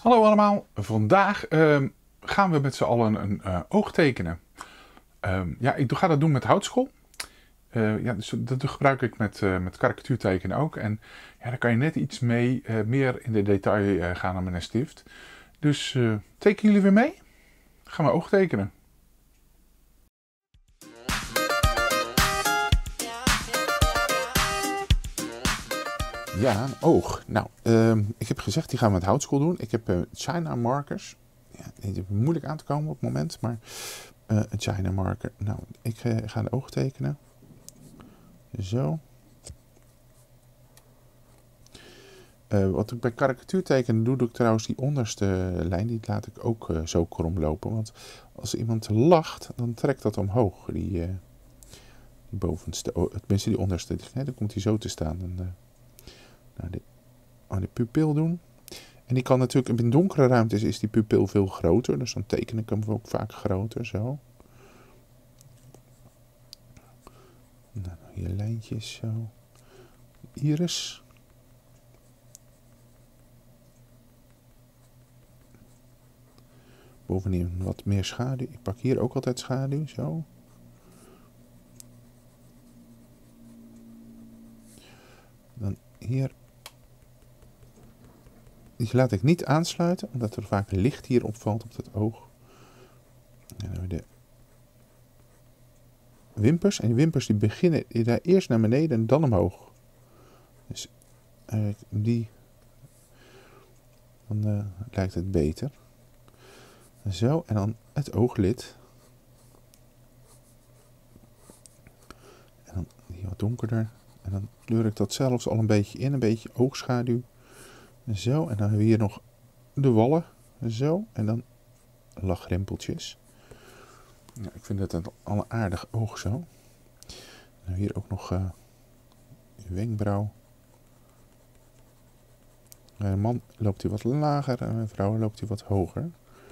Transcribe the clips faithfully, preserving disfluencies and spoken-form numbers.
Hallo allemaal, vandaag uh, gaan we met z'n allen een uh, oog tekenen. Uh, ja, ik ga dat doen met houtskool. Uh, ja, dus dat gebruik ik met, uh, met karikatuurtekenen ook. En ja, daar kan je net iets mee uh, meer in de detail uh, gaan dan met een stift. Dus uh, tekenen jullie weer mee? Gaan we oog tekenen. Ja, een oog. Nou, uh, ik heb gezegd, die gaan we met houtskool doen. Ik heb uh, China markers. Ja, het is moeilijk aan te komen op het moment, maar uh, een China marker. Nou, ik uh, ga een oog tekenen. Zo. Uh, wat ik bij karikatuur tekenen doe, doe ik trouwens die onderste lijn, die laat ik ook uh, zo krom lopen. Want als iemand lacht, dan trekt dat omhoog. Die, uh, die bovenste, tenminste die onderste, hè, dan komt hij zo te staan. En, uh, nou, die, oh, die pupil doen. En die kan natuurlijk, in donkere ruimtes is die pupil veel groter. Dus dan teken ik hem ook vaak groter, zo. Nou, hier lijntjes, zo. Iris. Bovenin wat meer schaduw. Ik pak hier ook altijd schaduw, zo. Dan hier. Die laat ik niet aansluiten, omdat er vaak licht hier opvalt op het oog. En dan hebben we de wimpers. En die wimpers die beginnen die daar eerst naar beneden en dan omhoog. Dus uh, die. Dan uh, lijkt het beter. Zo, en dan het ooglid. En dan die wat donkerder. En dan kleur ik dat zelfs al een beetje in, een beetje oogschaduw. Zo, en dan hebben we hier nog de wallen. Zo, en dan lachrimpeltjes. Ja, ik vind het een, al een aardig oog zo. En hier ook nog uh, wenkbrauw. Bij een man loopt hij wat lager en bij een vrouw loopt hij wat hoger.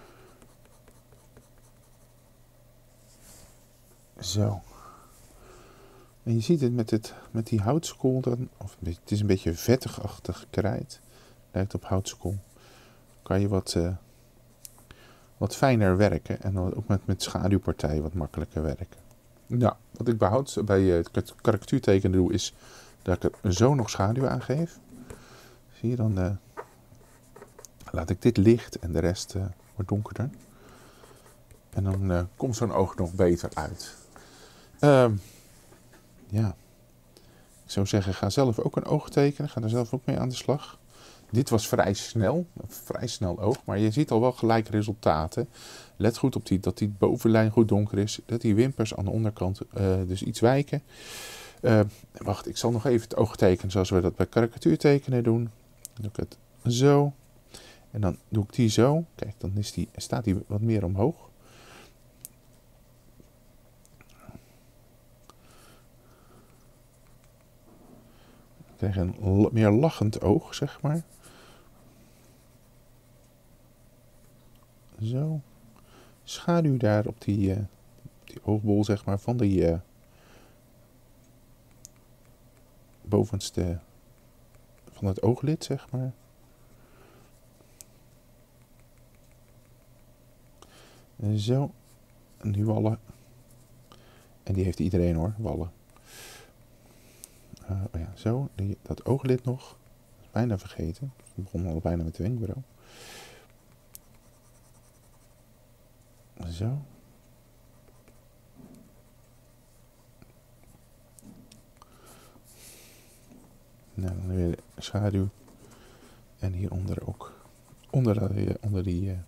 Zo. En je ziet het met, het, met die houtskool, dan, of het is een beetje vettigachtig krijt. Lijkt op houtskool. Kan je wat, uh, wat fijner werken. En dan ook met, met schaduwpartijen wat makkelijker werken. Nou, wat ik bij, hout, bij uh, karikatuurtekenen doe, is dat ik er zo nog schaduw aan geef. Zie je dan, uh, laat ik dit licht en de rest uh, wordt donkerder. En dan uh, komt zo'n oog nog beter uit. Uh, ja, ik zou zeggen, ga zelf ook een oog tekenen. Ga er zelf ook mee aan de slag. Dit was vrij snel, een vrij snel oog, maar je ziet al wel gelijk resultaten. Let goed op die, dat die bovenlijn goed donker is, dat die wimpers aan de onderkant uh, dus iets wijken. Uh, wacht, ik zal nog even het oog tekenen zoals we dat bij karikatuurtekenen doen. Dan doe ik het zo. En dan doe ik die zo. Kijk, dan is die, staat die wat meer omhoog. Ik krijg een meer lachend oog, zeg maar. Zo. Schaduw daar op die, uh, die oogbol, zeg maar, van die uh, bovenste van het ooglid, zeg maar. En zo. En die wallen. En die heeft iedereen hoor, wallen. Uh, oh ja, zo. Die, dat ooglid nog. Dat is bijna vergeten. Ik begon al bijna met de wenkbrauw. Zo. Nou, dan weer de schaduw. En hieronder ook. Onder, de, onder die... Uh,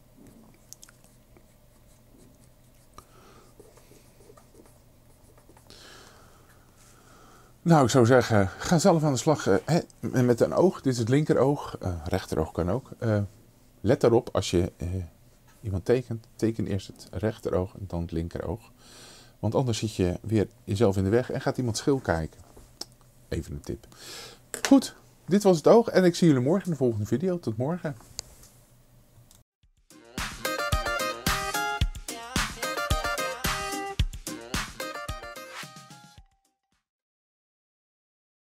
Nou, ik zou zeggen, ga zelf aan de slag uh, hè, met een oog. Dit is het linkeroog. Uh, rechteroog kan ook. Uh, let daarop als je uh, iemand tekent. Teken eerst het rechteroog en dan het linkeroog. Want anders zit je weer jezelf in de weg en gaat iemand schil kijken. Even een tip. Goed, dit was het oog en ik zie jullie morgen in de volgende video. Tot morgen.